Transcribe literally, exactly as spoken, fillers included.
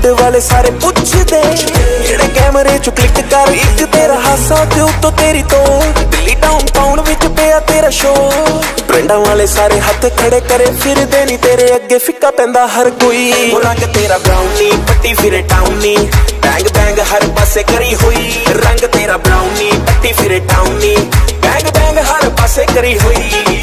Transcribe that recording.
बॉलीवुड वाले सारे पुछदे जेड़े कैमरे चो क्लिक कर एक तेरा हासा ते उत्तों तेरी तो दिल्ली टाउन टाउन विच पिया तेरा शो ब्रांडां वाले सारे हथ खड़े करे फिरदे नी तेरे अगे फिक्का पैंदा हर कोई ओ रंग तेरा ब्राउनी पट्टी फिरे टाउनी बैंग बैंग हर पासे करी हुई रंग तेरा ब्राउनी पट्टी फिरे टाउनी बैंग बैंग हर पासे करी हुई